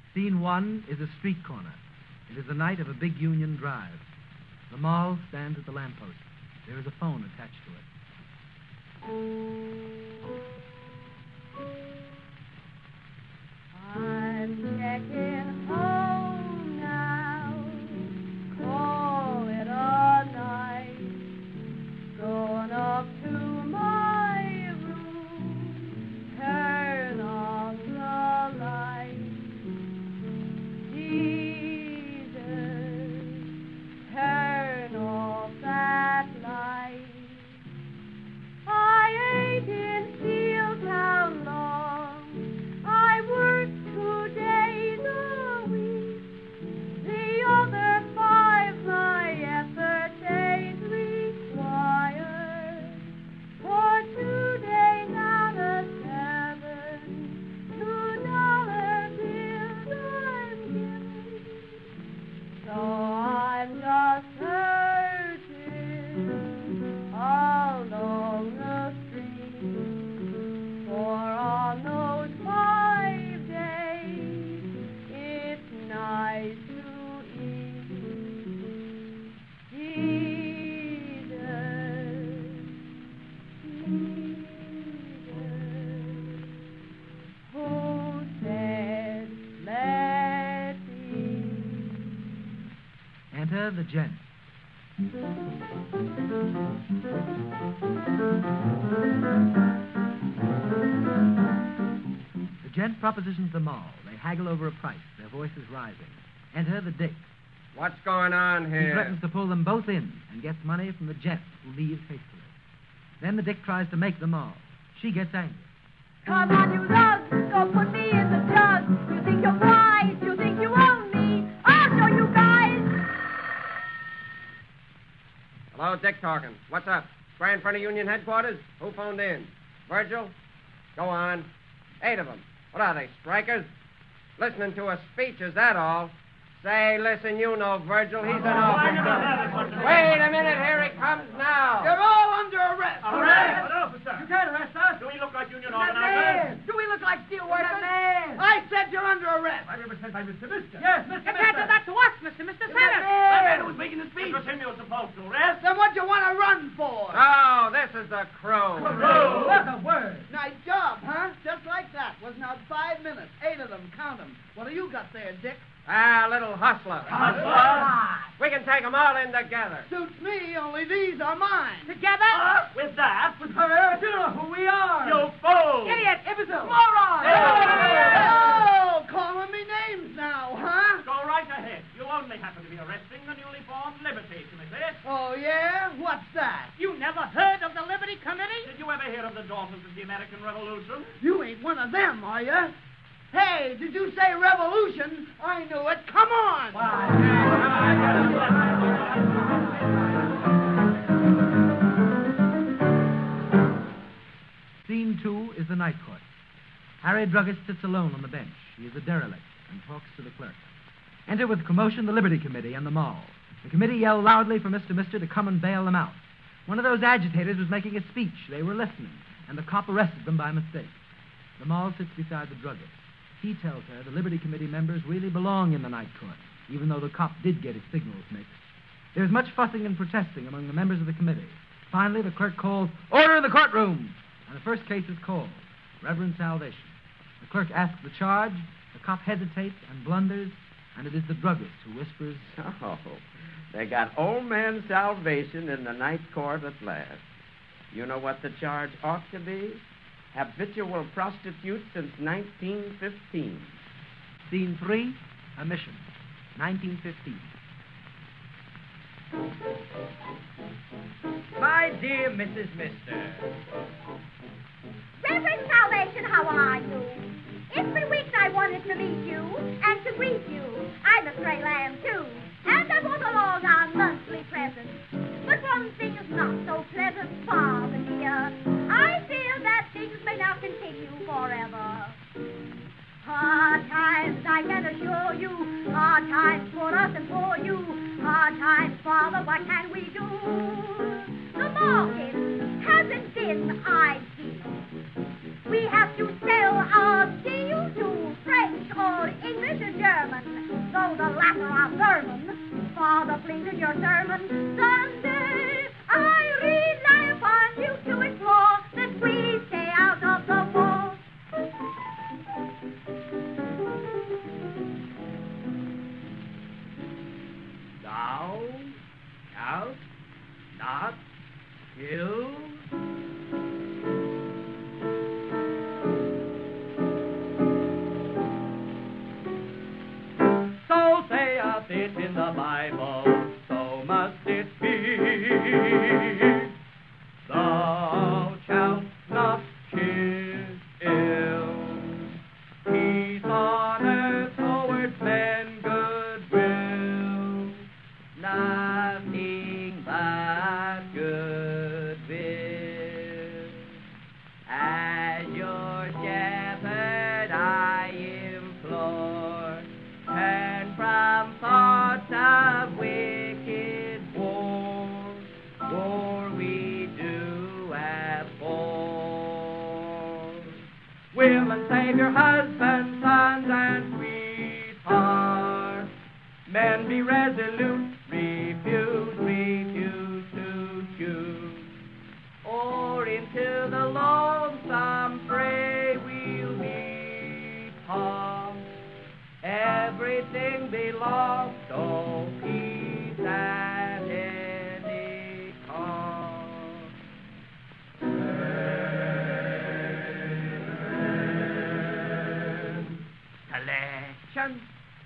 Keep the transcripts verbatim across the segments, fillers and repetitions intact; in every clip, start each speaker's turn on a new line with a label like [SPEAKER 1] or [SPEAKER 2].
[SPEAKER 1] Scene one is a street corner. It is the night of a big union drive. The Moll stands at the lamppost. There is a phone attached to it.
[SPEAKER 2] I'm checking home now. Call it a night. Going up to my room. Turn on the light. Jesus, turn off that light. I ain't in Steeltown long. I work two days a week. The other five my effort ain't required. For two days out of seven, two dollar bills I'm given. So I'm just hurting all along the street. For on those five days, it's nice to eat. Jesus, Jesus, who said, let me.
[SPEAKER 1] Enter the gent. The gent propositions the Moll. They haggle over a price, their voices rising. Enter the dick.
[SPEAKER 3] What's going on
[SPEAKER 1] He
[SPEAKER 3] here?
[SPEAKER 1] threatens to pull them both in and gets money from the gent, who leaves hastily. Then the dick tries to make the Moll. She gets angry.
[SPEAKER 2] Come on, you lug, don't put me in the jug. You think you're wise, you think you own me. I'll show you guys.
[SPEAKER 3] Hello, Dick talking. What's up? Square in front of Union headquarters? Who phoned in? Virgil? Go on. Eight of them. What are they, strikers? Listening to a speech, is that all? Say, listen, you know Virgil. He's an officer. Wait a minute. Here he comes now.
[SPEAKER 4] You're all under arrest.
[SPEAKER 5] Arrest? What officer?
[SPEAKER 4] You can't arrest us.
[SPEAKER 5] Do we look like union
[SPEAKER 4] That
[SPEAKER 5] organizers?
[SPEAKER 4] man. Do we look like steel workers?
[SPEAKER 2] That man.
[SPEAKER 4] I said you're under arrest.
[SPEAKER 5] I represent by Mister Mister.
[SPEAKER 4] Yes, Mister
[SPEAKER 2] You can't do that to us, Mister Mister
[SPEAKER 4] That
[SPEAKER 2] Senator.
[SPEAKER 5] That man
[SPEAKER 4] man.
[SPEAKER 5] who was making the speech. It was him you were supposed to arrest.
[SPEAKER 4] Then what you want to run for?
[SPEAKER 3] Oh, this is the crew.
[SPEAKER 5] Crew.
[SPEAKER 4] What a word. Nice job, huh? Just like that. Wasn't out five minutes. Eight of them. Count them. What do you got there, Dick?
[SPEAKER 3] Ah, little hustler.
[SPEAKER 5] Hustler?
[SPEAKER 3] We can take them all in together.
[SPEAKER 4] Suits me, only these are mine.
[SPEAKER 2] Together?
[SPEAKER 5] Uh, with that?
[SPEAKER 4] With her, you know who we are.
[SPEAKER 5] You fool!
[SPEAKER 2] Idiot, imbecile,
[SPEAKER 4] Moron!
[SPEAKER 5] Hey!
[SPEAKER 4] Oh, calling me names now, huh?
[SPEAKER 5] Go right ahead. You only happen to be arresting the newly formed Liberty Committee.
[SPEAKER 4] Oh, yeah? What's that?
[SPEAKER 2] You never heard of the Liberty Committee?
[SPEAKER 5] Did you ever hear of the daughters of the American Revolution?
[SPEAKER 4] You ain't one of them, are you? Hey, did you say revolution? I knew it. Come on.
[SPEAKER 1] Scene two is the night court. Harry Druggist sits alone on the bench. He is a derelict and talks to the clerk. Enter with commotion the Liberty Committee and the Moll. The committee yell loudly for Mister Mister to come and bail them out. One of those agitators was making a speech. They were listening, and the cop arrested them by mistake. The Moll sits beside the druggist. He tells her the Liberty Committee members really belong in the night court, even though the cop did get his signals mixed. There's much fussing and protesting among the members of the committee. Finally, the clerk calls, "Order in the courtroom!" And the first case is called, Reverend Salvation. The clerk asks the charge, the cop hesitates and blunders, and it is the druggist who whispers,
[SPEAKER 6] Oh, they got old man Salvation in the night court at last. You know what the charge ought to be? Habitual prostitute since nineteen fifteen.
[SPEAKER 1] Scene three, a mission, nineteen fifteen.
[SPEAKER 7] My dear Missus Mister.
[SPEAKER 2] Reverend Salvation, how are you? It's been weeks I wanted to meet you and to greet you. I'm a stray lamb, too, and I brought along our monthly presents. But one thing is not so pleasant, Father dear. I fear that things may not continue forever. Hard times, I can assure you, hard times for us and for you. Hard times, Father, what can we do? The market hasn't been ideal. We have to sell our steel to French or English or German. the latter are vermin. Father, please, in your sermon Sunday, I rely upon you to explore that we stay out of the war.
[SPEAKER 7] Thou shalt not kill. So saith it in the Bible, so must it be. Thou shalt not kill. Peace on earth towards men goodwill. Nothing but goodwill. As your shepherd I implore, turn from thoughts of wicked war. War we do abhor. Will and save your husbands, sons, and sweethearts. Men be resolute, refuse, refuse to choose. Or into the lonesome fray we'll be tossed. Everything belongs, so peace at any cost.
[SPEAKER 6] Collection.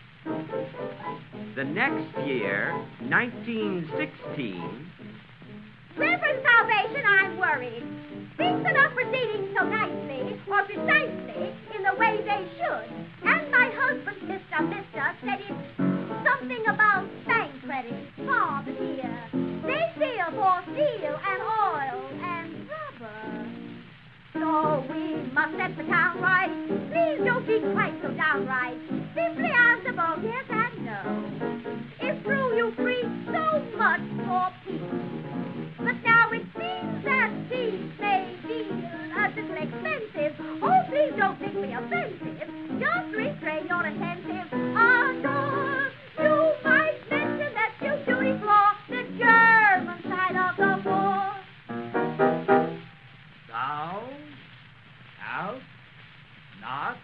[SPEAKER 6] The next year, nineteen sixteen,
[SPEAKER 2] Reverend Salvation, I'm worried. Things are not proceeding so nicely, or precisely, in the way they should. And my husband, Mister Mister, said it's something about bank credit, Father dear. They deal for steel and oil and rubber. So we must set the town right. Please don't be quite so downright. Simply answer both yes and no. It's true you preach so much for peace. But now it seems that peace may be a little expensive. Oh, please don't think me offensive. Just restrain your intensive ardor. You might mention that you do deplore the German side of the war.
[SPEAKER 7] Thou shalt not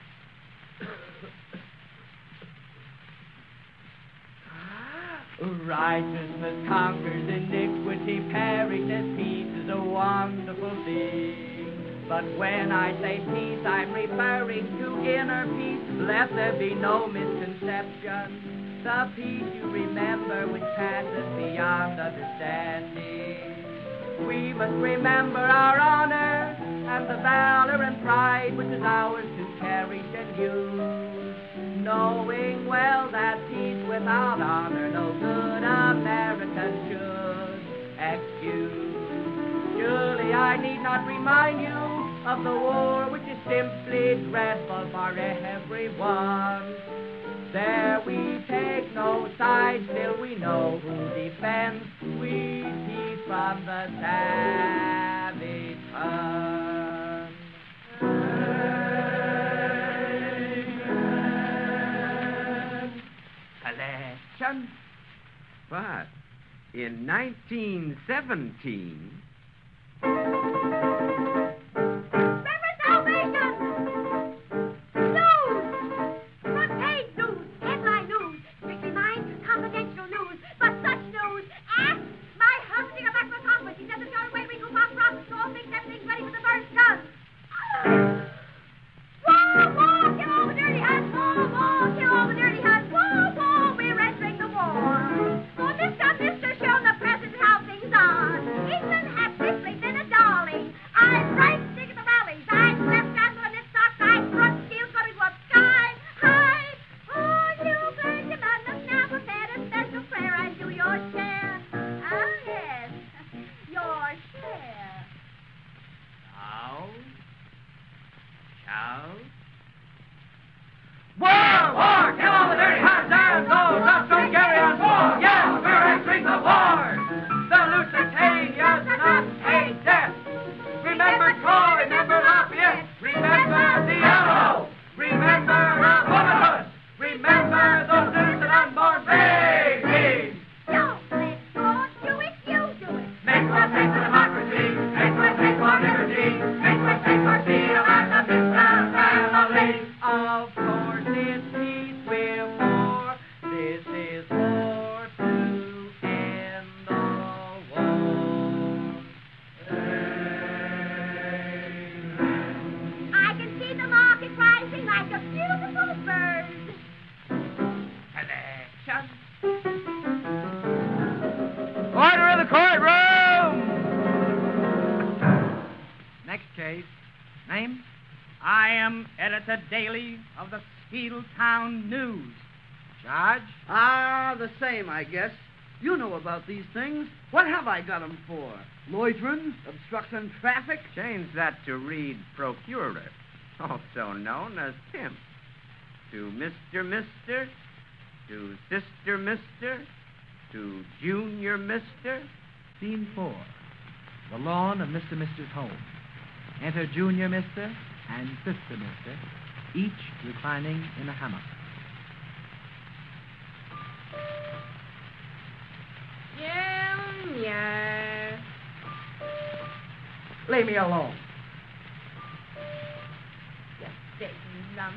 [SPEAKER 7] righteousness conquers iniquity, perishes, peace is a wonderful thing. But when I say peace, I'm referring to inner peace. Let there be no misconception. The peace you remember which passes beyond understanding. We must remember our honor and the valor and pride which is ours to cherish and use. Knowing well that peace without honor no good American should excuse. Surely I need not remind you of the war which is simply dreadful for everyone. There we take no side, still we know who defends sweet peace from the savage hun.
[SPEAKER 6] collection. But in nineteen seventeen...
[SPEAKER 2] Reverend Salvation! News! Front page news! Headline news! Strictly mine, confidential news. But such news! Ah! My husband got back from the conference. He said the only way we can pop profits, so all things, everything's ready for the first gun. Whoa, whoa! Kill all the dirty huns! Whoa, whoa! Kill all the dirty huns! Whoa, whoa! We're entering the war. Oh, Mister Mister shown the president how things are. England has
[SPEAKER 7] the daily of the Steeltown News.
[SPEAKER 1] Charge?
[SPEAKER 4] Ah, the same, I guess. You know about these things. What have I got 'em for? Loitering? Obstructing traffic?
[SPEAKER 6] Change that to read procurer, also known as pimp. To Mister Mister, to Sister Mister, to Junior Mister.
[SPEAKER 1] Scene four. The lawn of Mister Mister's home. Enter Junior Mister and Sister Mister, each reclining in a hammock.
[SPEAKER 2] Junior.
[SPEAKER 4] Leave me alone.
[SPEAKER 2] You big lump.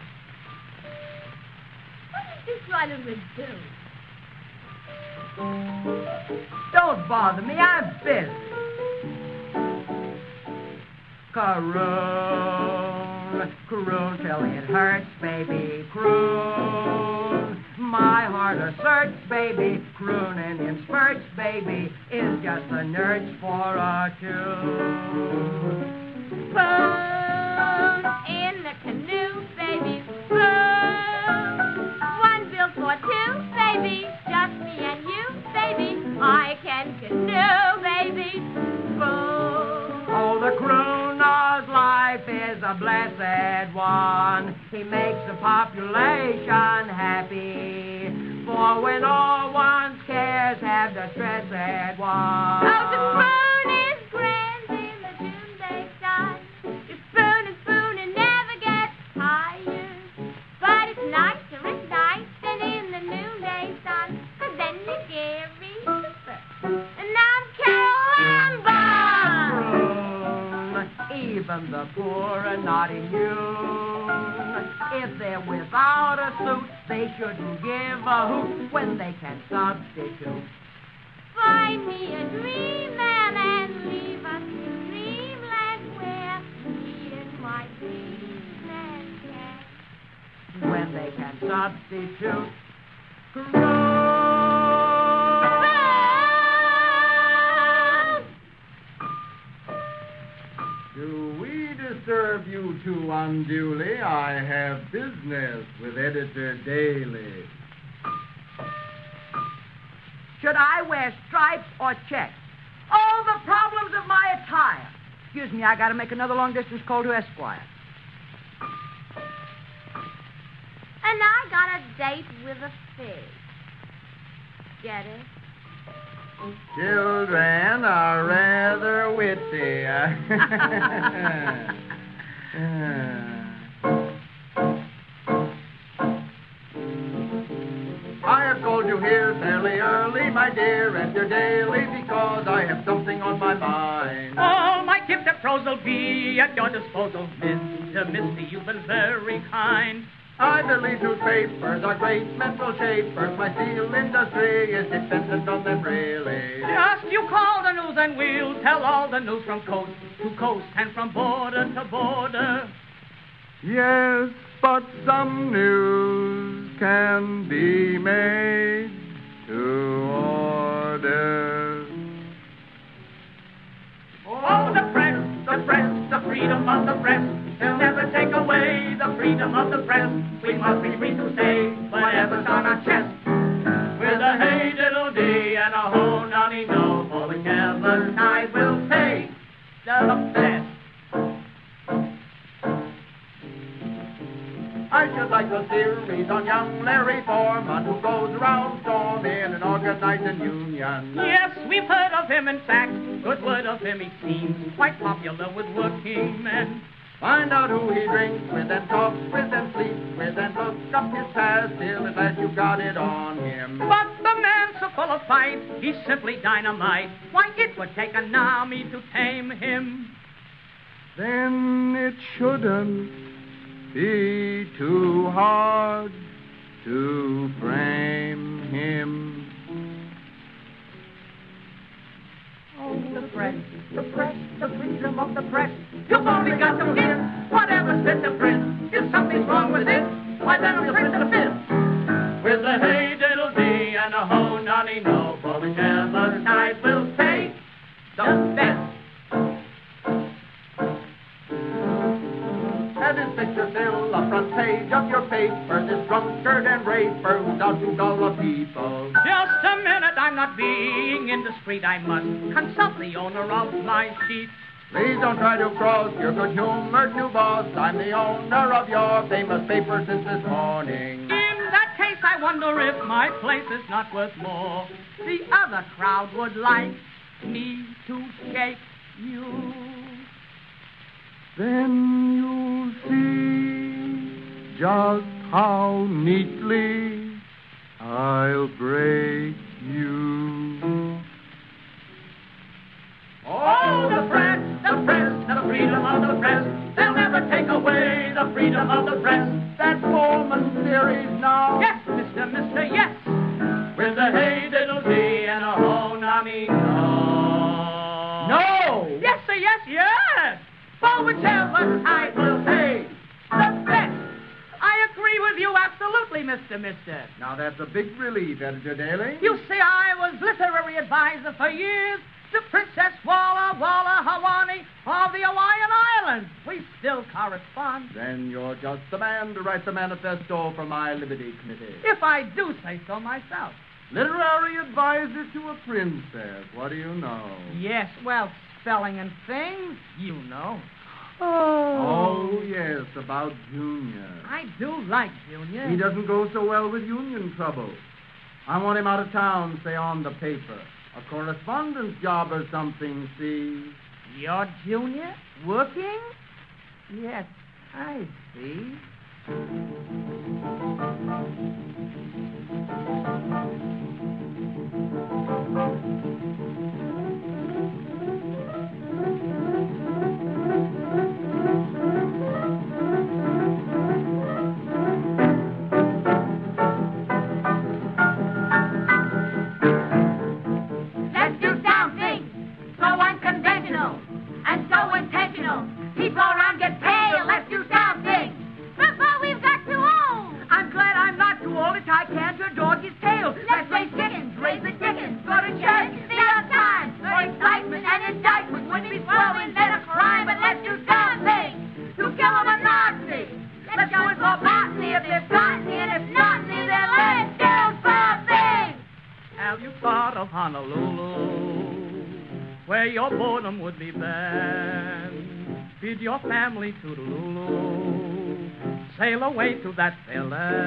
[SPEAKER 2] What is this right with do?
[SPEAKER 7] Don't bother me, I'm busy. Croon, croon till it hurts, baby, croon. My heart a search, baby, crooning in spurts, baby, is just the nerds for a tune.
[SPEAKER 2] Spoon in the canoe, baby, spoon. One bill for two, baby, just me and you, baby. I can canoe, baby, spoon.
[SPEAKER 7] Oh, the crooner's life is a blessed one. He makes the population happy. For when all one's cares have distressed one.
[SPEAKER 2] Oh, the spoon is grand in the noonday sun. You spoon and spoon and never get tired. But it's nicer, it's nice than in the noonday sun. 'Cause then you get me super. And I'm Carol Bun.
[SPEAKER 7] Even the poor and not immune. If they're without a suit, they shouldn't give a hoot when they can substitute.
[SPEAKER 2] Find me a dream man and leave us in dreamland where me and my dreamland can.
[SPEAKER 7] When they can substitute.
[SPEAKER 8] Do we disturb you too unduly? I have business with Editor Daly.
[SPEAKER 7] Should I wear stripes or checks? Oh, the problems of my attire. Excuse me, I gotta make another long-distance call to Esquire.
[SPEAKER 2] And I got a date with a fig. Get it?
[SPEAKER 8] Children are rather witty. I have called you here fairly early, my dear, Editor Daly, because I have something on my mind.
[SPEAKER 7] All my gift of prose will be at your disposal, Mister Misty. You've been very kind.
[SPEAKER 8] I believe newspapers are great mental shapers. My steel industry is dependent on them, really.
[SPEAKER 7] Just you call the news and we'll tell all the news from coast to coast and from border to border.
[SPEAKER 8] Yes, but some news can be made to order.
[SPEAKER 7] Oh, the press, the press, the freedom of the press. They'll never take away the freedom of the press. We must be free to say whatever's on our chest. With a hey diddle dee and a ho nonny no, for whichever side will pay the best.
[SPEAKER 8] I should like a series on young Larry Foreman, who goes around storming and organizing unions.
[SPEAKER 7] Yes, we've heard of him, in fact. Good word of him, he seems quite popular with working men.
[SPEAKER 8] Find out who he drinks with and talks with and sleeps with and looks up his past till at last you got it on him.
[SPEAKER 7] But the man's so full of fight, he's simply dynamite. Why, it would take an army to tame him.
[SPEAKER 8] Then it shouldn't be too hard to frame him.
[SPEAKER 7] Oh, the press, the press, the freedom of the press. You've only got to give whatever's fit to print. If something's wrong with it, why then we'll print the fifth. With a hey diddle dee and a ho nonny no, for whichever side will pay the best.
[SPEAKER 8] And his picture filled paper, this drunkard and raper who's out to dull the people.
[SPEAKER 7] Just a minute, I'm not being indiscreet. I must consult the owner of my sheet.
[SPEAKER 8] Please don't try to cross your good-humored new boss. I'm the owner of your famous paper since this morning.
[SPEAKER 7] In that case, I wonder if my place is not worth more. The other crowd would like me to shake you.
[SPEAKER 8] Then you'll see just how neatly I'll break you.
[SPEAKER 7] Oh, the press, the press, the freedom of the press. They'll never take away the freedom of the press.
[SPEAKER 8] That Foreman series now.
[SPEAKER 7] Yes, Mister, Mister, yes. With a hey diddle dee and a ho nami no.
[SPEAKER 8] No!
[SPEAKER 7] Yes, sir, yes, yes. For whichever side will pay the best. I agree with you absolutely, Mister, Mister.
[SPEAKER 8] Now that's a big relief, Editor Daly.
[SPEAKER 7] You see, I was literary advisor for years to Princess Walla Walla Hawani of the Hawaiian Islands. We still correspond.
[SPEAKER 8] Then you're just the man to write the manifesto for my Liberty Committee.
[SPEAKER 7] If I do say so myself.
[SPEAKER 8] Literary advisor to a princess. What do you know?
[SPEAKER 7] Yes, well, spelling and things, you know.
[SPEAKER 8] Oh, yes, about Junior.
[SPEAKER 7] I do like Junior.
[SPEAKER 8] He doesn't go so well with union trouble. I want him out of town, say on the paper. A correspondence job or something, see?
[SPEAKER 7] Your Junior? Working? Yes, I see.
[SPEAKER 2] And so intentional. People around get pale. Let's do something. Look what we've got too old.
[SPEAKER 7] I'm glad I'm not too old to tie can to a doggy's tail.
[SPEAKER 2] Let's raise chickens, raise the chickens, go to church, see our time. No excitement and indictment would be swelling men a crime, but let's do something to kill a monotony. Let's show it more botany if there's botany, and if not, then let's do something.
[SPEAKER 7] Have you thought of Honolulu, where your boredom would be banned? Feed your family to the Lulu, sail away to that fair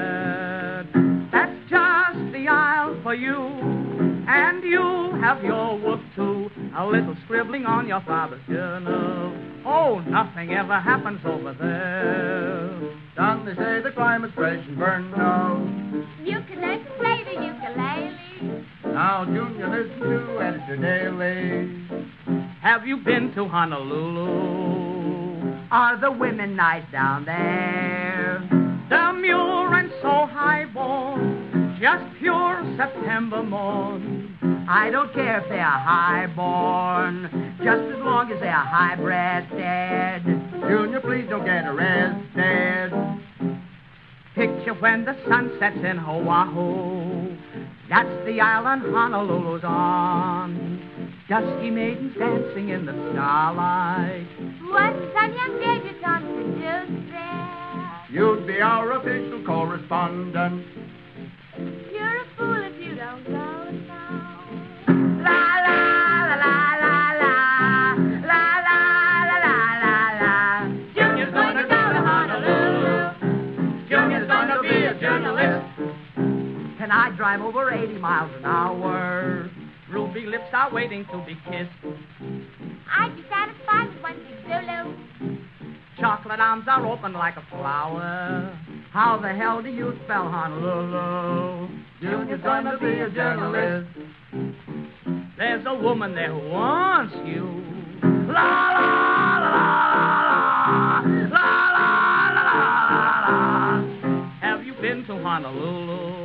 [SPEAKER 7] land. That's just the isle for you, and you have your work too. A little scribbling on your father's journal. Oh, nothing ever happens over there.
[SPEAKER 8] Down they say the climate's fresh and burn no.
[SPEAKER 2] You can learn to play the ukulele.
[SPEAKER 8] Now, Junior, listen to Editor Daly.
[SPEAKER 7] Have you been to Honolulu? Are the women nice down there? Demure and so highborn, just pure September morn. I don't care if they are highborn, just as long as they are high-breasted.
[SPEAKER 8] Junior, please don't get arrested.
[SPEAKER 7] Picture when the sun sets in Oahu. That's the island Honolulu's on. Dusky maidens dancing in the starlight.
[SPEAKER 2] What's some young debutante to do there?
[SPEAKER 8] You'd be our official correspondent.
[SPEAKER 2] You're a fool if you don't go now.
[SPEAKER 7] La la la la la la la la la la la la. Junior's gonna go to Honolulu. Junior's gonna be a journalist. Can I drive over eighty miles an hour? Ruby lips are waiting to be kissed.
[SPEAKER 2] I'd be satisfied with one big Zulu.
[SPEAKER 7] Chocolate arms are open like a flower. How the hell do you spell Honolulu?
[SPEAKER 8] Junior's gonna be a journalist.
[SPEAKER 7] There's a woman there who wants you. La la la la la la la la la. Have you been to Honolulu?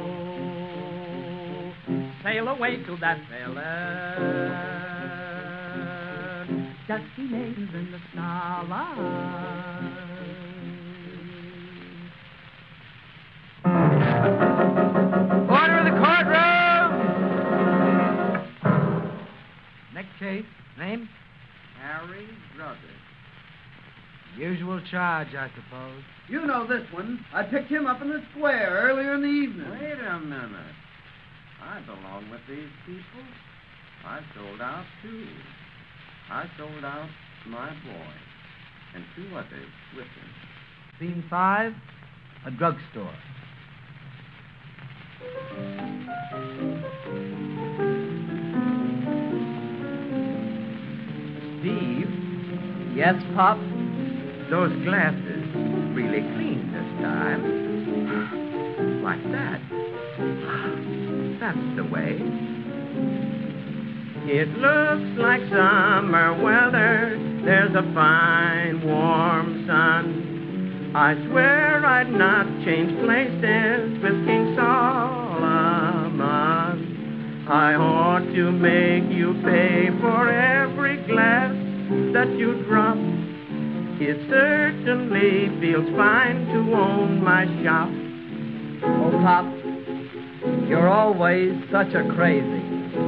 [SPEAKER 7] Sail away to that fair land. Dusky maidens in the starlight.
[SPEAKER 1] Order in the courtroom! Next case. Name?
[SPEAKER 8] Harry Druggist.
[SPEAKER 1] Usual charge, I suppose.
[SPEAKER 4] You know this one. I picked him up in the square earlier in the evening.
[SPEAKER 6] Wait a minute. I belong with these people. I sold out, too. I sold out my boy and two others with him.
[SPEAKER 1] Scene five, a drugstore.
[SPEAKER 6] Steve,
[SPEAKER 1] Yes, Pop?
[SPEAKER 6] those glasses really clean this time. Like that. That's the way. It looks like summer weather. There's a fine, warm sun. I swear I'd not change places with King Solomon. I ought to make you pay for every glass that you drop. It certainly feels fine to own my shop.
[SPEAKER 7] Oh, Pop, you're always such a crazy.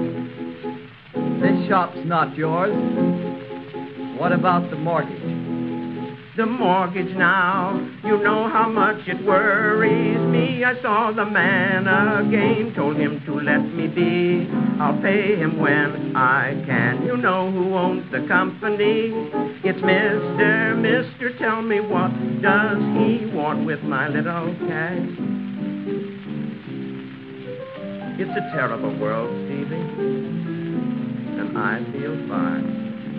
[SPEAKER 7] This shop's not yours. What about the mortgage?
[SPEAKER 6] The mortgage now, you know how much it worries me. I saw the man again, told him to let me be. I'll pay him when I can. You know who owns the company? It's Mister Mister Tell me, what does he want with my little cash? It's a terrible world, Stevie, and I feel fine.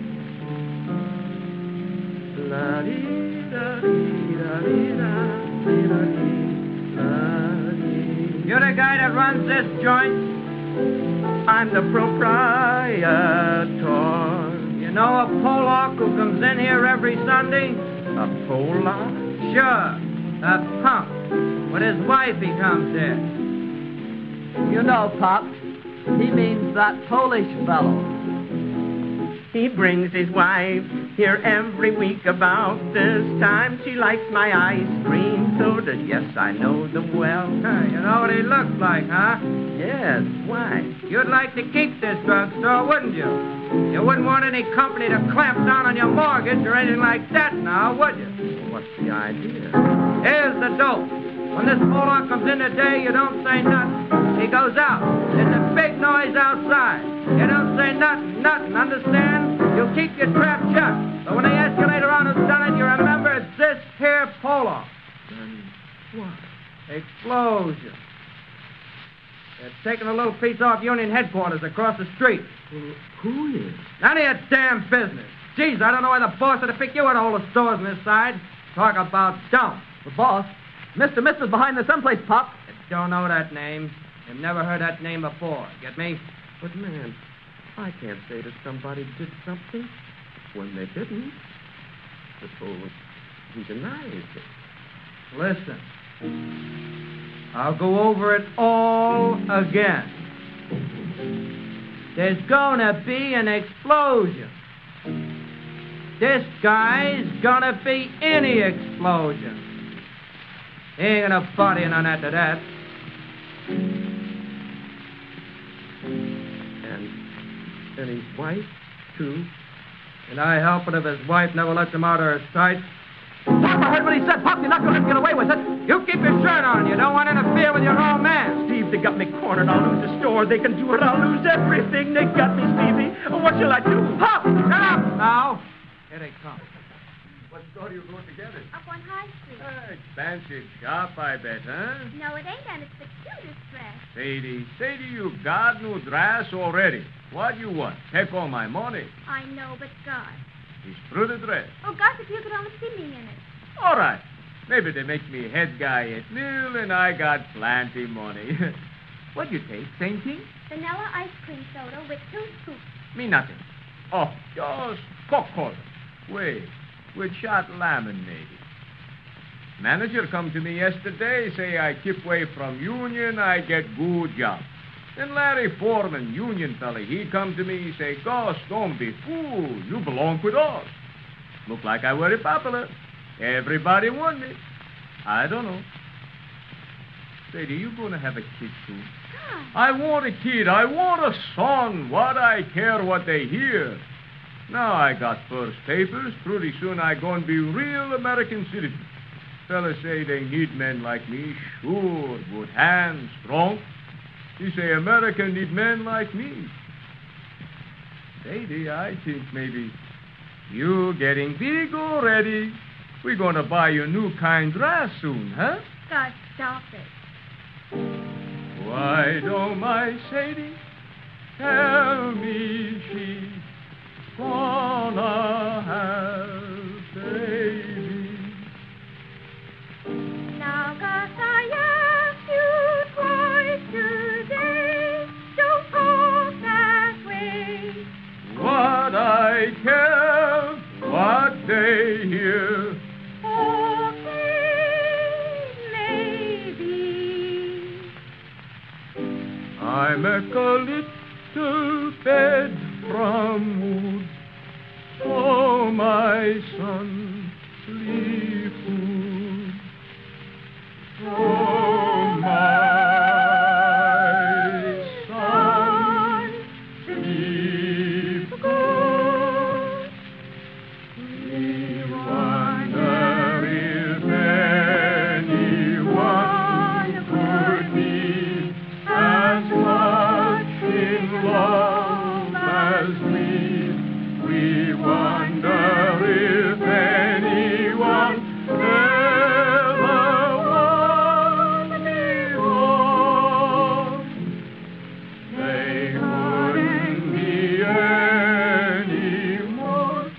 [SPEAKER 1] You're the guy that runs this joint?
[SPEAKER 6] I'm the proprietor.
[SPEAKER 1] You know a Pollock who comes in here every Sunday?
[SPEAKER 6] A Pollock?
[SPEAKER 1] Sure, a punk. With his wife he comes here.
[SPEAKER 7] You know, Pop, he means that Polish fellow.
[SPEAKER 6] He brings his wife here every week about this time. She likes my ice cream soda. Yes, I know them well.
[SPEAKER 1] Huh, you know what he looks like, huh?
[SPEAKER 6] Yes, why?
[SPEAKER 1] You'd like to keep this drugstore, wouldn't you? You wouldn't want any company to clamp down on your mortgage or anything like that now, would you?
[SPEAKER 6] What's the idea?
[SPEAKER 1] Here's the dope. When this Pollock comes in today, you don't say nothing. He goes out. There's a big noise outside. You don't say nothing, nothing, understand? You keep your trap shut. But when they ask you later on who's done it, you remember it's this here Pollock.
[SPEAKER 6] Then what?
[SPEAKER 1] Explosion. They're taking a little piece off Union headquarters across the street.
[SPEAKER 6] Well, who is?
[SPEAKER 1] None of your damn business. Geez, I don't know why the boss had to pick you out of all the stores on this side. Talk about dumb.
[SPEAKER 7] The boss, Mister Mister's behind there someplace, Pop.
[SPEAKER 1] You don't know that name. You've never heard that name before. Get me?
[SPEAKER 6] But, man, I can't say that somebody did something when they didn't. Suppose he denies it.
[SPEAKER 1] Listen. I'll go over it all again. There's gonna be an explosion. This guy's gonna be any explosion. He ain't gonna bother you none after that.
[SPEAKER 6] And, and his wife, too?
[SPEAKER 1] And I help it if his wife never lets him out of her sight.
[SPEAKER 7] Pop, I heard what he said. Pop, you're not going to get away with it.
[SPEAKER 1] You keep your shirt on. You don't want to interfere with your own man.
[SPEAKER 6] Steve, they got me cornered. I'll lose the store. They can do it. I'll lose everything. They got me, Stevie. What shall I do?
[SPEAKER 1] Pop! Shut up now. Here they come.
[SPEAKER 9] What store do you go together?
[SPEAKER 2] Up on High Street.
[SPEAKER 9] Ah, expensive shop, I bet, huh?
[SPEAKER 2] No, it ain't, and it's the cutest dress.
[SPEAKER 9] Sadie, Sadie, you got new dress already. What you want? Take all my money.
[SPEAKER 2] I know, but God.
[SPEAKER 9] It's through the dress.
[SPEAKER 2] Oh, gosh, if you could only see me in it.
[SPEAKER 9] All right. Maybe they make me head guy at Mill, and I got plenty money. What you take? Same thing?
[SPEAKER 2] Vanilla ice cream soda with two scoops.
[SPEAKER 9] Me nothing. Oh, just Coca-Cola. Wait, with shot lemon, maybe. Manager come to me yesterday, say I keep away from union, I get good job. Then Larry Foreman, union fella, he come to me, say, Gosh, don't be fool, you belong with us. Look like I very popular. Everybody want me. I don't know. Sadie, you gonna have a kid soon?
[SPEAKER 2] Huh.
[SPEAKER 9] I want a kid. I want a son. What I care what they hear. Now I got first papers. Pretty soon I going to be real American citizen. Fellas say they need men like me. Sure, good hands, strong. He say America need men like me. Lady, I think maybe you getting big already. We're going to buy you new kind dress soon, huh?
[SPEAKER 2] God, stop it.
[SPEAKER 9] Why don't my Sadie tell me she's gonna have baby?
[SPEAKER 2] Now, cause I ask you twice today, don't talk that way.
[SPEAKER 9] What I care, what they hear. I make a little bed from wood, so my son sleep good. So my son sleep good. We wonder if anyone could be as much in love as we. We wonder if anyone ever was before. They couldn't be any more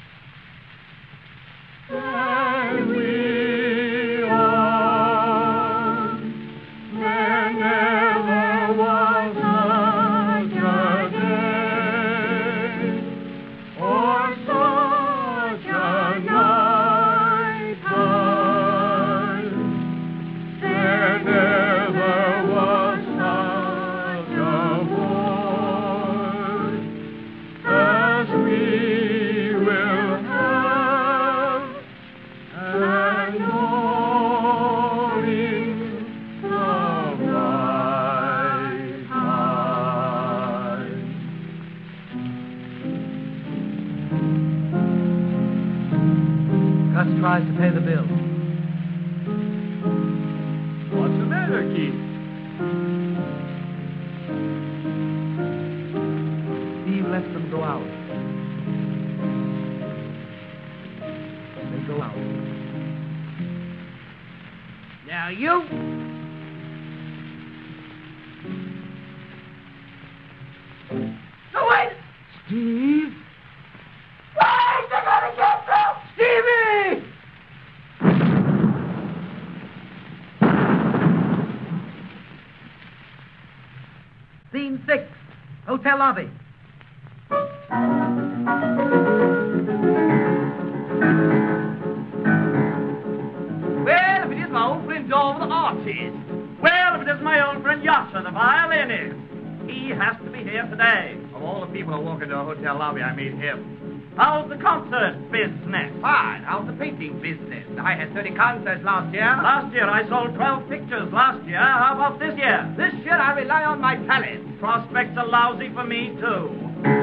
[SPEAKER 9] than we are. There never was such a day or such a night time. There never was such a boy as we will have, and all in the right time.
[SPEAKER 1] Gus tries to pay the bill.
[SPEAKER 9] What's the matter, Keith?
[SPEAKER 1] Steve lets them go out. They go out.
[SPEAKER 4] Now, you. No, wait!
[SPEAKER 1] Steve?
[SPEAKER 4] Wait! They're gonna get through! Stevie!
[SPEAKER 1] Scene six, hotel lobby.
[SPEAKER 5] Well, if it is my old friend Dover the artist. Well, if it is my old friend Yasha the violinist. He has to be here today. Of all the people who walk into a hotel lobby, I meet him. How's the concert business? Fine. How's the painting business? I had thirty concerts last year. Last year I sold twelve pictures last year. How about this year? This year I rely on my talent. Prospects are lousy for me, too.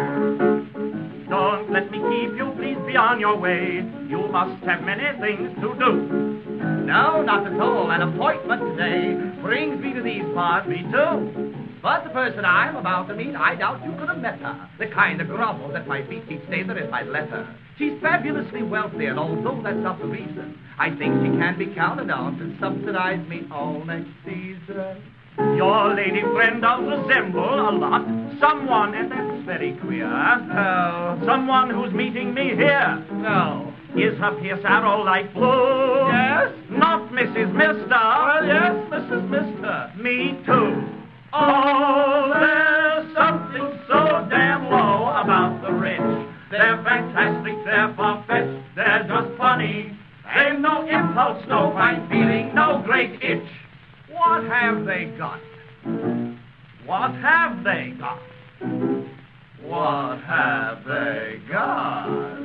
[SPEAKER 5] Don't let me keep you. Please be on your way. You must have many things to do. No, not at all. An appointment today brings me to these parts. Me too. But the person I'm about to meet, I doubt you could have met her. The kind of grovels at my feet each day that if I'd let her. She's fabulously wealthy, and although that's not the reason, I think she can be counted on to subsidize me all next season. Your lady friend does resemble a lot someone, and that's very queer. Oh. Someone who's meeting me here. No. Is her pierce arrow light blue? Yes. Not Missus Mister. Well, yes, Missus Mister. Me too. Oh, there's something so damn low about the rich. They're fantastic, they're far-fetched, they're just funny. They've no impulse, no fine feeling, no great itch. What have they got? What have they got? What have they got?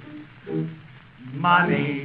[SPEAKER 5] Money.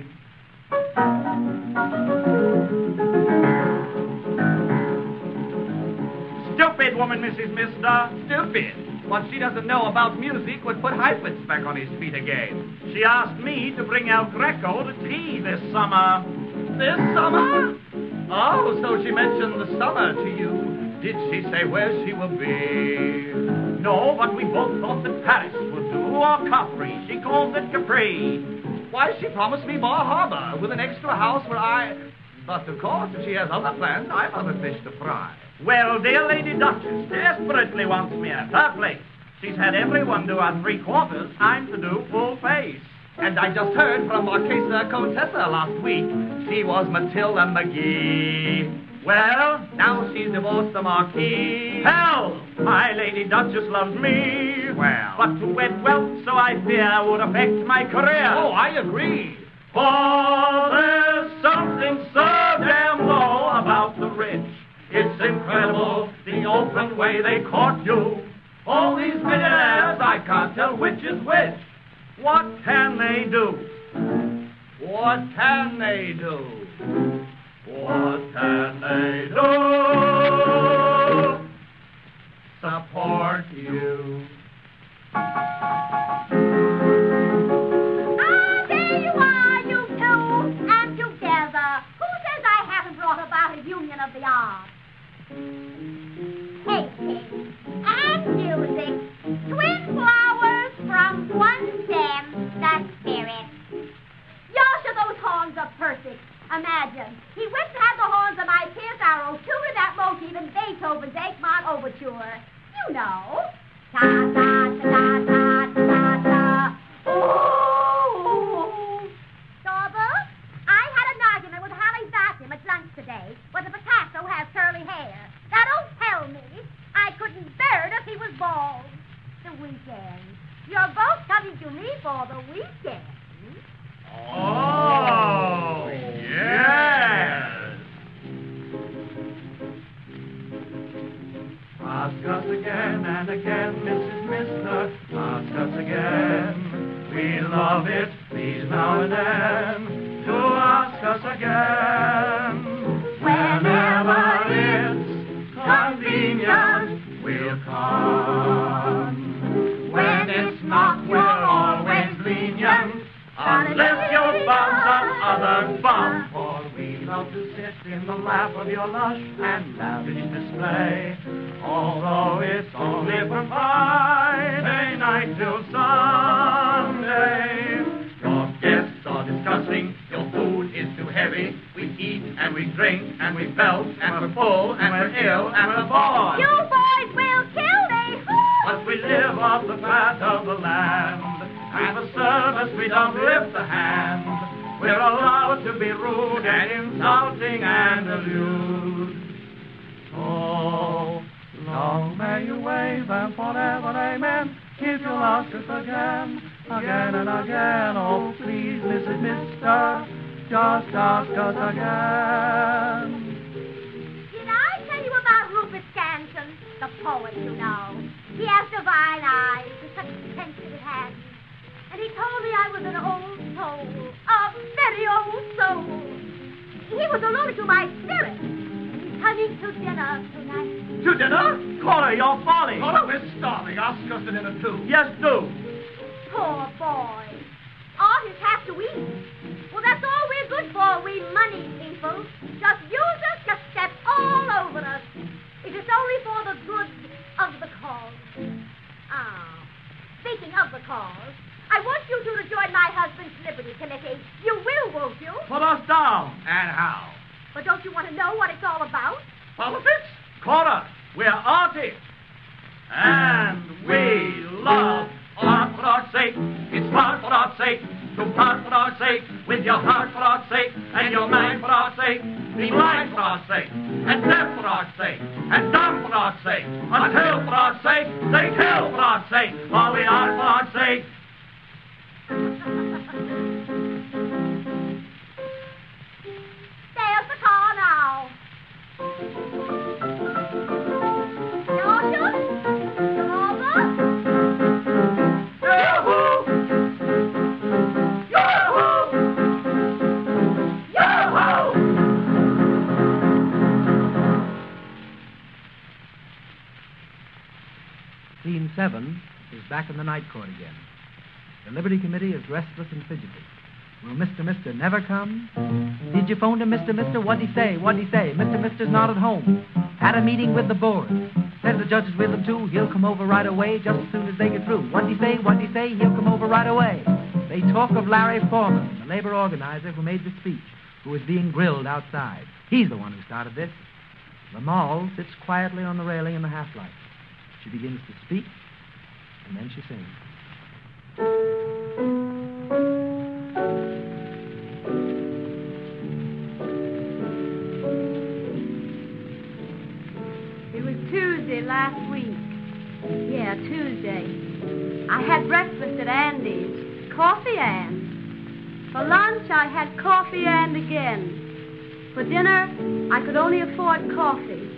[SPEAKER 5] Stupid woman, Missus Mister. Stupid. What she doesn't know about music would put Heifetz back on his feet again. She asked me to bring out Greco to tea this summer. This summer? Oh, so she mentioned the summer to you. Did she say where she will be? No, but we both thought that Paris would do, or Capri. She calls it Capri. Why, she promised me Bar Harbor with an extra house where I... But, of course, if she has other plans, I've other fish to fry. Well, dear Lady Duchess desperately wants me at her place. She's had everyone do her three quarters. I'm to do full face. And I just heard from Marchesa Contessa last week. She was Matilda McGee. Well, now she's divorced the Marquis. Hell, my Lady Duchess loves me. Well, but to wed wealth, so I fear, would affect my career. Oh, I agree. For there's something so damn low about the rich. It's incredible, the open way they court you. All these millionaires, I can't tell which is which. What can they do? What can they do? What can they do? Support you.
[SPEAKER 2] Ah, there you are, you two, and together. Who says I haven't brought about a union of the arts? Painting and music, twin flowers from one stem, the spirit. Yasha, those horns are perfect. Imagine, he went and had the horns of my Pierce Arrow tuned to that motif in Beethoven's Egmont Overture. You know. Ta ta ta ta ta ta ta. Ooh. Dauber, I had an argument with Harry Bassam at lunch today whether Picasso has curly hair. Now don't tell me. I couldn't bear it if he was bald. The weekend. You're both coming to me for the weekend.
[SPEAKER 5] Oh, yes. Ask us again and again, Missus Mister. Ask us again. We love it, please now and then, to ask us again. Whenever it's convenient, we'll come. When it's not, we're always lenient. Unless you bum some other bum, for we love to sit in the lap of your lush and lavish display. Although it's only from Friday night till Sunday. Your guests are disgusting, your food is too heavy. We eat and we drink and we belt and we're full and we're ill and we're bored.
[SPEAKER 2] You boys will kill me.
[SPEAKER 5] But we live off the fat of the land. And the service, we don't lift a hand. We're allowed to be rude and insulting and allude. So long may you wave and forever amen. If you'll ask us again, again and again. Oh, please, Missus Mister, just ask us again.
[SPEAKER 2] Did I tell you about Rupert Scanton, the poet, you know? He has divine eyes with such sensitive hands. And he told me I was an old soul, a very old soul. He was alluding to my spirit. He's coming to dinner tonight.
[SPEAKER 5] To dinner? Cora, you're falling. Cora, we're starving. Ask us to dinner, too. Yes, do.
[SPEAKER 2] Poor boy. Artists have to eat. Well, that's all we're good for, we money people. Just use us, just step all over us. It is only for the good of the cause. Ah, speaking of the cause, I want you two to join my husband's Liberty Committee. You will, won't you?
[SPEAKER 5] Put us down. And how?
[SPEAKER 2] But don't you want to know what it's all about?
[SPEAKER 5] Politics? Cora, we're artists. And we love art for our sake. It's smart for our sake. To part for our sake. With your heart for our sake. And your mind for our sake. Be blind for our sake. And deaf for our sake. And dumb for our sake. Until for our sake. They kill for our sake. All we are for our sake.
[SPEAKER 2] There's the car now. Georgia? Georgia?
[SPEAKER 5] Yahoo! Yahoo! Yahoo!
[SPEAKER 1] Scene seven is back in the night court again. The Liberty Committee is restless and fidgety. Will Mister Mister never come? Did you phone to Mister Mister? What'd he say? What'd he say? Mister Mister's not at home. Had a meeting with the board. Says the judge is with him too. He'll come over right away just as soon as they get through. What'd he say? What'd he say? He'll come over right away. They talk of Larry Foreman, the labor organizer who made the speech, who is being grilled outside. He's the one who started this. The Moll sits quietly on the railing in the half-light. She begins to speak, and then she sings.
[SPEAKER 2] It was Tuesday last week. Yeah, Tuesday. I had breakfast at Andy's. Coffee and. For lunch, I had coffee and again. For dinner, I could only afford coffee.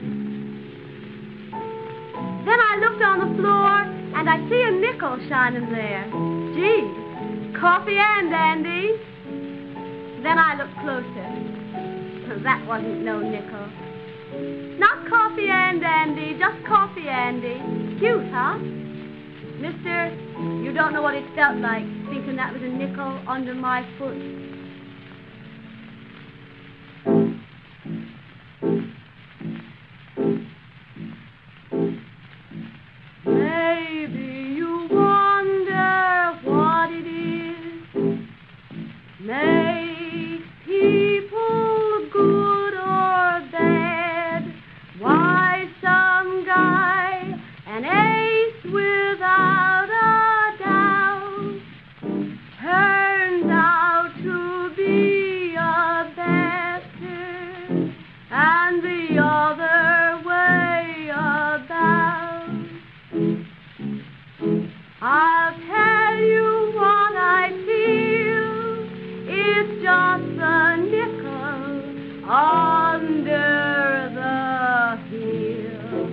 [SPEAKER 2] Then I looked on the floor, and I see a nickel shining there. Gee, coffee and Andy. Then I looked closer. That wasn't no nickel. Not coffee and Andy, just coffee Andy. Cute, huh? Mister, you don't know what it felt like, thinking that was a nickel under my foot. Maybe you wonder what it is makes people good or bad. Why some guy, an ace without a doubt, turns out to be a bastard, and the other way about. I'll tell you what I feel, it's just a nickel under the heel.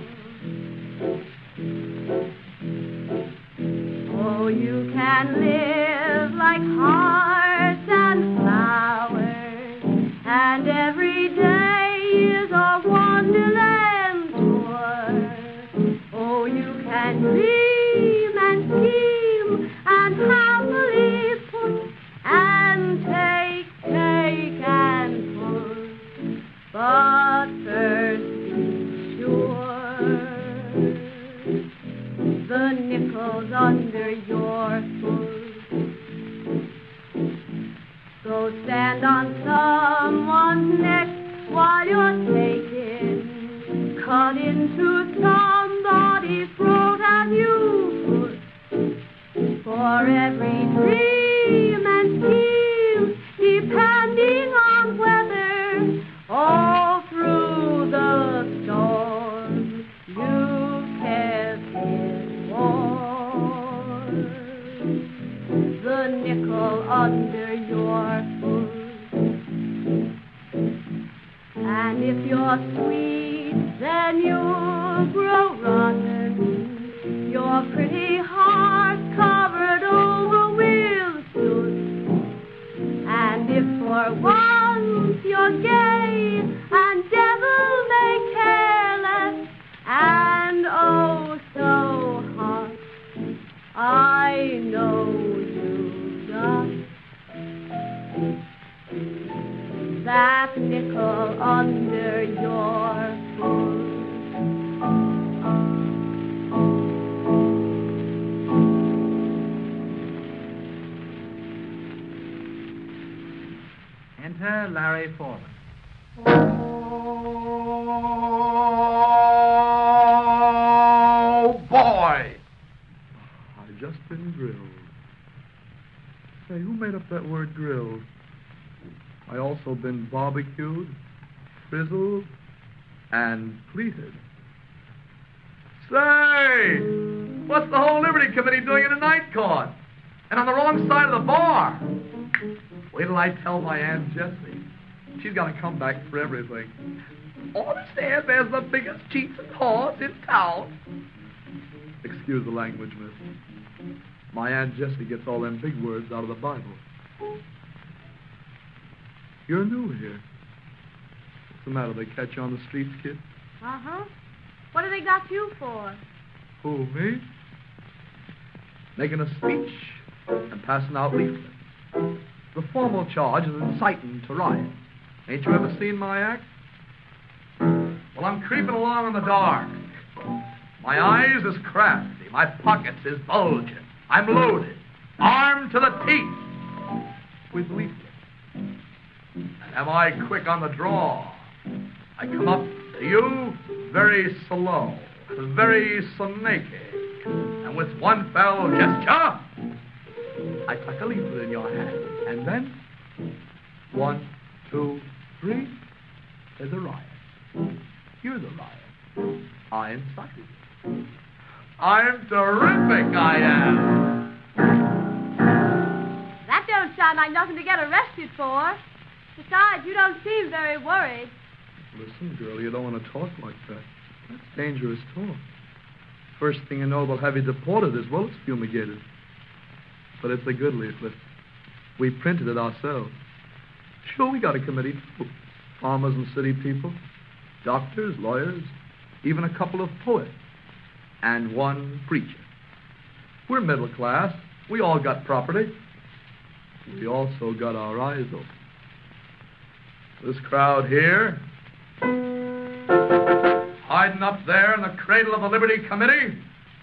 [SPEAKER 2] Oh, you can live like hearts and flowers, and every day is a wonderland tour. Oh, you can dream and scheme and happily put and take, take and put. But first be sure the nickel's under your foot. So stand on someone's neck while you're taking, cut into somebody's throat and you put. For every dream and scheme, depending on weather, all through the storm, you kept it warm. The nickel under your foot. And if you're sweet, then you'll grow rotten. Your pretty heart covered over with soot. And if for once you're gay and devil may careless and oh so hot, I know you've got that nickel under your foot.
[SPEAKER 1] Enter Larry Foreman.
[SPEAKER 8] Oh, boy! I've just been grilled. Say, who made up that word grilled? I also been barbecued, frizzled, and pleated. Say! What's the whole Liberty Committee doing in a night court? And on the wrong side of the bar? Wait till I tell my Aunt Jessie. She's got to come back for everything. Understand there's the biggest cheats and whores in town. Excuse the language, miss. My Aunt Jessie gets all them big words out of the Bible. You're new here. What's the matter? They catch you on the streets, kid?
[SPEAKER 2] Uh-huh. What have they got you for?
[SPEAKER 8] Who, me? Making a speech and passing out leaflets. The formal charge is inciting to riot. Ain't you ever seen my act? Well, I'm creeping along in the dark. My eyes is crafty. My pockets is bulging. I'm loaded, armed to the teeth with leaflets. And am I quick on the draw? I come up to you very slow, very snaky, and with one fell gesture, I tuck a leaflet in your hand, and then, one, two, three, there's a riot. You're the riot. I incited you. I'm terrific, I am.
[SPEAKER 2] That don't sound like nothing to get arrested for. Besides, you don't seem very worried.
[SPEAKER 8] Listen, girl, you don't want to talk like that. That's dangerous talk. First thing you know, they'll have you deported as well as fumigated. But it's a good leaflet. We printed it ourselves. Sure, we got a committee, too. Farmers and city people, doctors, lawyers, even a couple of poets, and one preacher. We're middle class. We all got property. We also got our eyes open. This crowd here, hiding up there in the cradle of the Liberty Committee,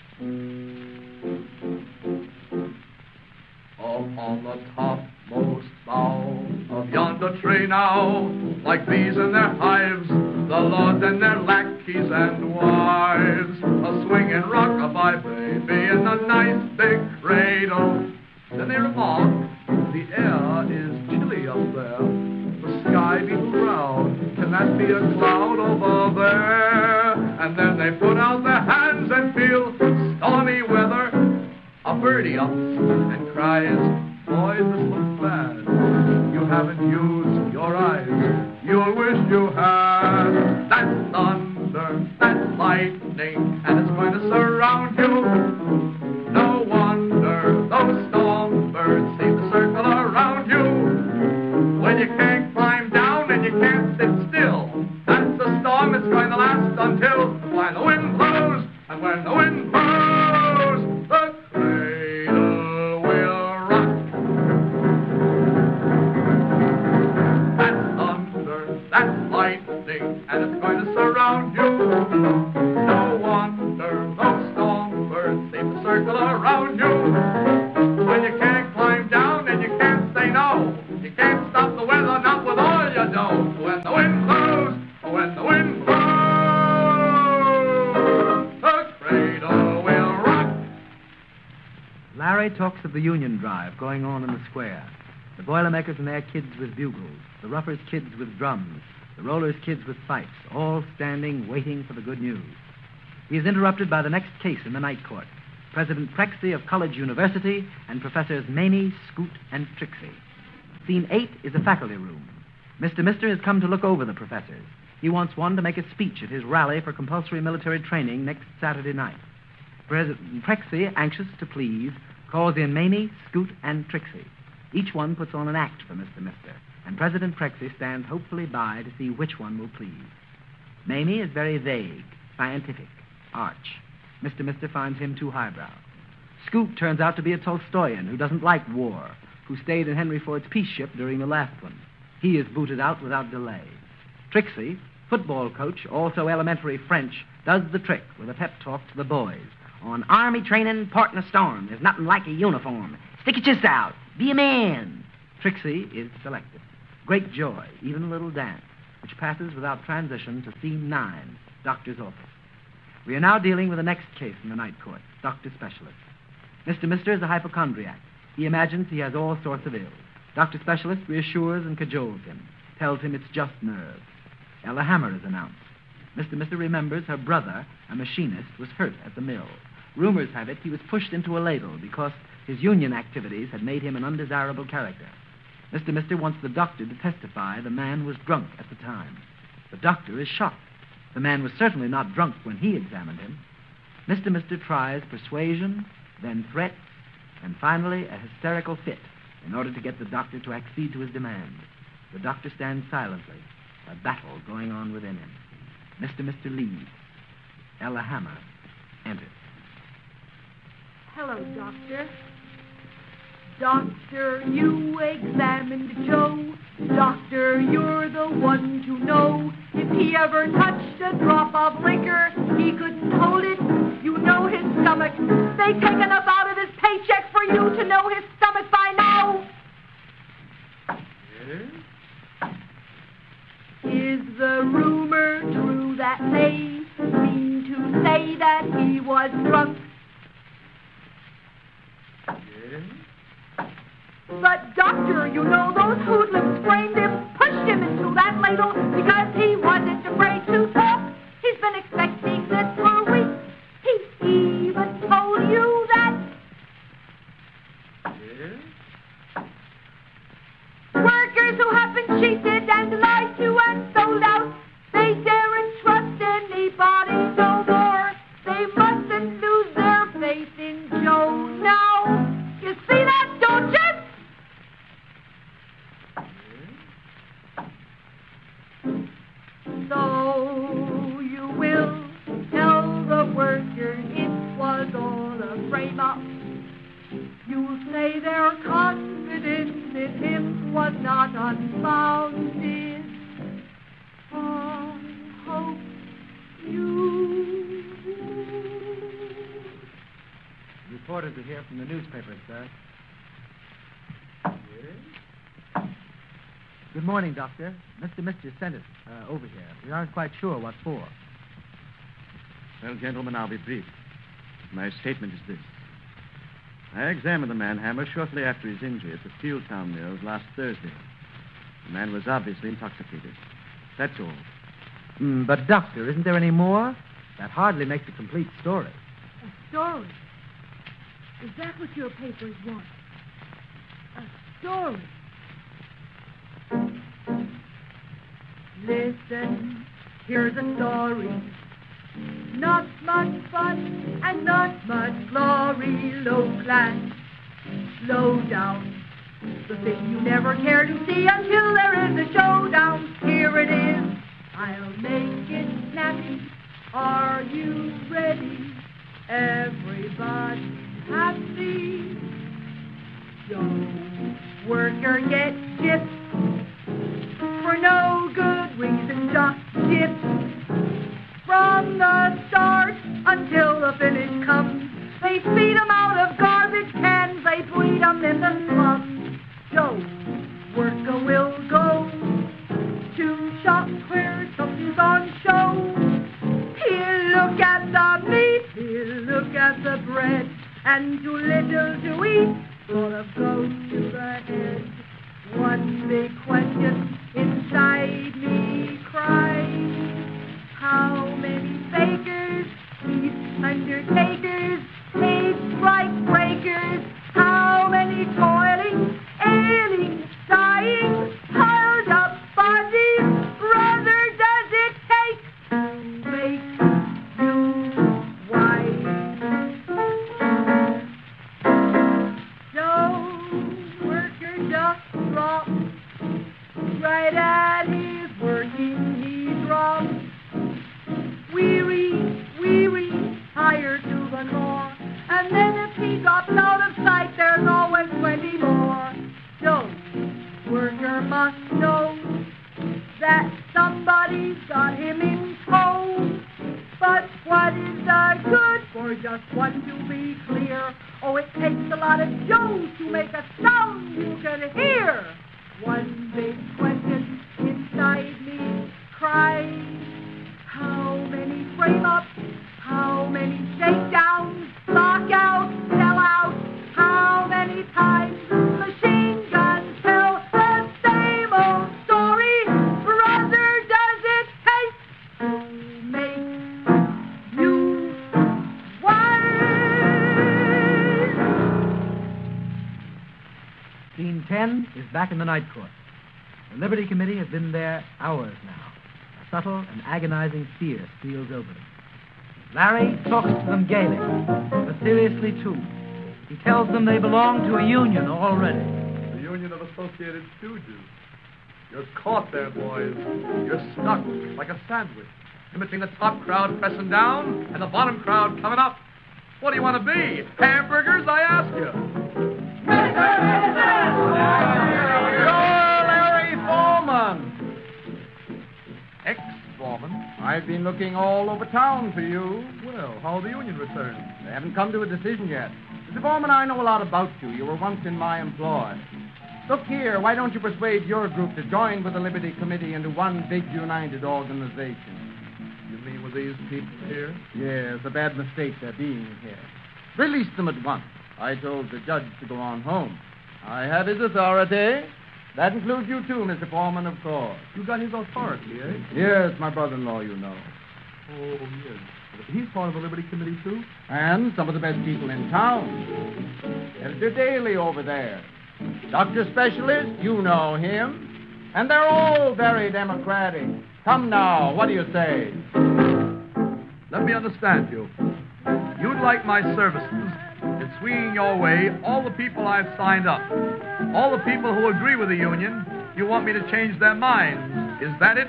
[SPEAKER 8] up on the topmost bough of yonder tree now, like bees in their hives, the lords and their lackeys and wives, a swinging rock-a-bye baby in a nice big cradle. Then they remark, the air is chilly up there. The sky be brown. Can that be a cloud over there? And then they put out their hands and feel stormy weather. A birdie ups and cries, boys, this looks bad. You haven't used your eyes. You'll wish you had. That's thunder, that's lightning, and it's going to surround you. No wonder those storm birds seem to circle around you. When you can't climb down and you can't sit still, that's a storm that's going to last until when the wind blows, and when the wind blows, the cradle will rock. That's thunder, that's lightning, and it's going to surround you. No wonder those storm birds seem to circle around you. When you can't climb down and you can't say no, you can't stop the weather, not with all you do. When the wind blows, when the wind blows, the cradle will rock.
[SPEAKER 1] Larry talks of the union drive going on in the square. The Boilermakers and their kids with bugles, the Ruffers' kids with drums, the Rollers' kids with fifes, all standing, waiting for the good news. He is interrupted by the next case in the night court. President Prexy of College University and Professors Mamie, Scoot, and Trixie. Scene eight is a faculty room. Mister Mister has come to look over the professors. He wants one to make a speech at his rally for compulsory military training next Saturday night. President Prexy, anxious to please, calls in Mamie, Scoot, and Trixie. Each one puts on an act for Mister Mister, and President Prexy stands hopefully by to see which one will please. Mamie is very vague, scientific, arch. Mister Mister finds him too highbrow. Scoot turns out to be a Tolstoyan who doesn't like war, who stayed in Henry Ford's peace ship during the last one. He is booted out without delay. Trixie, football coach, also elementary French, does the trick with a pep talk to the boys. On army training, port in a storm, there's nothing like a uniform. Stick your chest out. Be a man. Trixie is selected. Great joy, even a little dance, which passes without transition to scene nine, doctor's office. We are now dealing with the next case in the night court, doctor specialist. Mister Mister is a hypochondriac. He imagines he has all sorts of ills. Doctor Specialist reassures and cajoles him, tells him it's just nerves. Ella Hammer is announced. Mister Mister remembers her brother, a machinist, was hurt at the mill. Rumors have it he was pushed into a ladle because his union activities had made him an undesirable character. Mister Mister wants the doctor to testify the man was drunk at the time. The doctor is shocked. The man was certainly not drunk when he examined him. Mister Mister tries persuasion, then threats, and finally a hysterical fit in order to get the doctor to accede to his demand. The doctor stands silently, a battle going on within him. Mister Mister leaves. Ella Hammer enters.
[SPEAKER 10] Hello, Doctor. Doctor, you examined Joe. Doctor, you're the one to know. If he ever touched a drop of liquor, he couldn't hold it. You know his stomach. They take enough out of his paycheck for you to know his stomach by now.
[SPEAKER 8] Yes?
[SPEAKER 10] Is the rumor true that they mean to say that he was drunk?
[SPEAKER 8] Yes?
[SPEAKER 10] But, Doctor, you know those hoodlums framed him, pushed him into that ladle because he wasn't afraid to talk. He's been expecting this for weeks. He even told you that.
[SPEAKER 8] Yes?
[SPEAKER 10] Workers who have been cheated and lied to and sold out, they daren't trust anybody no more. They mustn't lose their faith in Joe now. You see that, don't you? So you will tell the worker it was all a frame-up. You'll say their confidence in him was not unfounded. I hope you...
[SPEAKER 1] Reporters are here from the newspapers, sir.
[SPEAKER 8] Yes?
[SPEAKER 1] Good morning, Doctor. Mister Mister sent us uh, over here. We aren't quite sure what for.
[SPEAKER 11] Well, gentlemen, I'll be brief. My statement is this. I examined the man Hammer shortly after his injury at the Steeltown mills last Thursday. The man was obviously intoxicated. That's all.
[SPEAKER 1] Mm, but, Doctor, isn't there any more? That hardly makes a complete story.
[SPEAKER 10] A story? Is that what your papers want? A story? Listen, here's a story. Not much fun and not much glory. Low class, low down. The thing you never care to see until there is a showdown. Here it is. I'll make it snappy. Are you ready? Everybody happy. Joe worker gets gypped for no good reason, just gypped. From the start until the finish comes, they feed 'em out of garbage cans, they breed 'em in the slums. Joe worker will go to shop where something's on show. He'll look at the meat, he'll look at the bread, and too little to eat sort of goes to the head. One big question inside me cries, how many fakers, these undertakers, paid strike breakers, how many toiling, ailing, dying, piled up bodies, brother, does it take to make you wise? Joe worker just dropped, right at his working he dropped. Weary, weary, tired to the core. And then if he drops out of sight, there's always plenty more. Joe worker must know that somebody's got him in tow. But what is the good for just one to be clear? Oh, it takes a lot of Joes to make a sound you can hear. One big question inside me cries, how many frame-ups, how many shakedowns, lockouts, sellouts, how many times machine guns tell the same old story? Brother, does it take to make you wise?
[SPEAKER 1] Scene ten is back in the night court. The Liberty Committee has been there hours now. A subtle and agonizing fear steals over them. Larry talks to them gaily, but seriously too. He tells them they belong to a union already.
[SPEAKER 8] The Union of Associated Stooges. You're caught there, boys. You're stuck like a sandwich, in between the top crowd pressing down and the bottom crowd coming up. What do you want to be? Hamburgers, I ask you.
[SPEAKER 3] You're Larry Foreman.
[SPEAKER 8] Ex-Foreman?
[SPEAKER 3] I've been looking all over town for you.
[SPEAKER 8] Well, how the union returned?
[SPEAKER 3] They haven't come to a decision yet. Mister Foreman, I know a lot about you. You were once in my employ. Look here, why don't you persuade your group to join with the Liberty Committee into one big united organization?
[SPEAKER 8] You mean with these people here?
[SPEAKER 3] Yes, a bad mistake their being here. Release them at once. I told the judge to go on home. I have his authority. That includes you too, Mister Foreman, of course.
[SPEAKER 8] You got his authority, eh?
[SPEAKER 3] Yes, my brother-in-law, you know.
[SPEAKER 8] Oh, yes. He's part of the Liberty Committee, too?
[SPEAKER 3] And some of the best people in town. Editor Daly over there. Doctor Specialist, you know him. And they're all very democratic. Come now, what do you say?
[SPEAKER 8] Let me understand you. You'd like my services in swinging your way all the people I've signed up. All the people who agree with the union, you want me to change their minds. Is that it?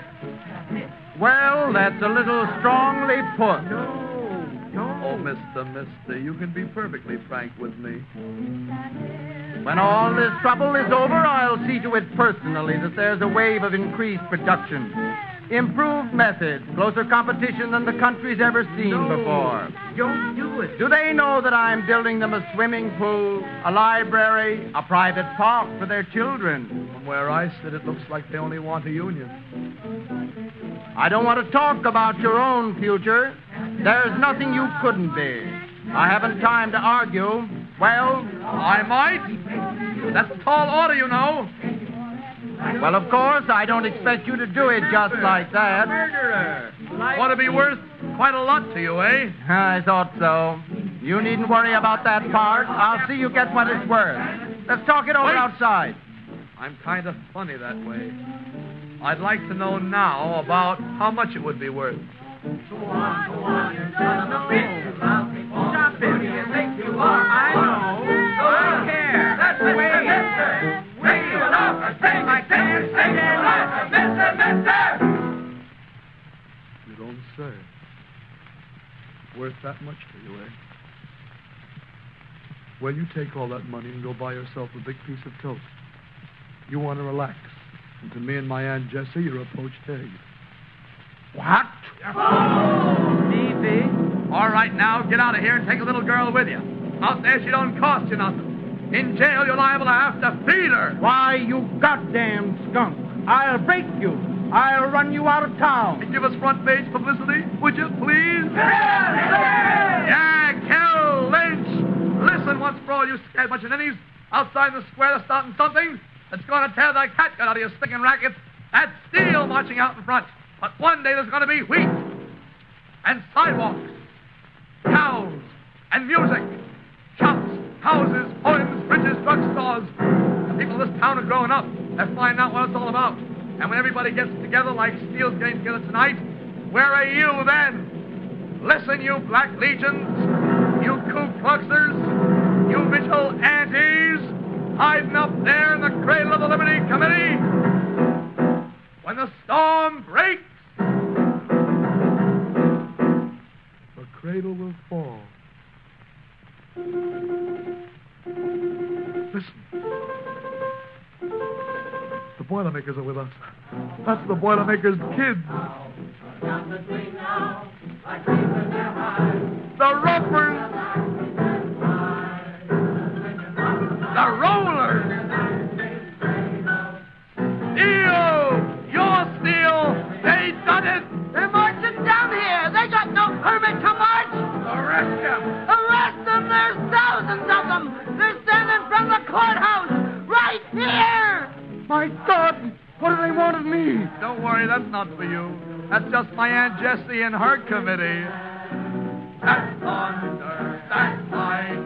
[SPEAKER 3] Well, that's a little strongly put.
[SPEAKER 8] No, no. Oh, Mister, Mister, you can be perfectly frank with me.
[SPEAKER 3] When all this trouble is over, I'll see to it personally that there's a wave of increased production. Improved methods, closer competition than the country's ever seen
[SPEAKER 8] no,
[SPEAKER 3] before.
[SPEAKER 8] Don't do it.
[SPEAKER 3] Do they know that I'm building them a swimming pool, a library, a private park for their children?
[SPEAKER 8] From where I sit, it looks like they only want a union.
[SPEAKER 3] I don't want to talk about your own future. There's nothing you couldn't be. I haven't time to argue. Well,
[SPEAKER 8] I might. That's a tall order, you know.
[SPEAKER 3] Well, of course, I don't expect you to do it just like that.
[SPEAKER 8] Murderer. Ought to be worth quite a lot to you, eh?
[SPEAKER 3] I thought so. You needn't worry about that part. I'll see you get what it's worth. Let's talk it over
[SPEAKER 8] Wait.
[SPEAKER 3] outside.
[SPEAKER 8] I'm kind of funny that way. I'd like to know now about how much it would be worth.
[SPEAKER 7] Go on, go on, you son of a bitch. Stop it. Who do you think you are? I know. I don't care. That's the way it is. Take you off and take I can't take it off. Mister, mister!
[SPEAKER 8] You don't say. Worth that much to you, eh? Well, you take all that money and go buy yourself a big piece of toast. You want to relax. And to me and my Aunt Jessie, you're a poached egg. What?
[SPEAKER 7] Oh, Stevie.
[SPEAKER 8] All right, now, get out of here and take a little girl with you. Out there, she don't cost you nothing. In jail, you're liable to have to feed her.
[SPEAKER 3] Why, you goddamn skunk. I'll break you. I'll run you out of town.
[SPEAKER 8] And give us front page publicity, would you, please?
[SPEAKER 7] Yeah,
[SPEAKER 8] yeah, kill, lynch. Listen once for all you scared bunch of ninnies outside the square they're starting something that's going to tear the catgut out of your sticking rackets. That's steel marching out in front. But one day there's going to be wheat and sidewalks, cows and music, shops, houses, homes, bridges, drugstores. The people of this town are growing up. They're finding out what it's all about. And when everybody gets together like Steel's getting together tonight, where are you then? Listen, you Black Legions, you Ku Kluxers, you vigilantes, hiding up there in the cradle of the Liberty Committee. When the storm breaks, the cradle will fall. Listen. The Boilermakers are with us. That's the Boilermakers' kids. The Ropers. The Rollers. Steel! You're Steel! They done it!
[SPEAKER 10] They're marching down here. They got no permit to march.
[SPEAKER 8] Arrest them!
[SPEAKER 10] Arrest them. There's thousands of them. They're standing from the courthouse right here.
[SPEAKER 3] My God, what do they want of me?
[SPEAKER 8] Don't worry, that's not for you. That's just my Aunt Jessie and her committee. That's thunder, that's lightning.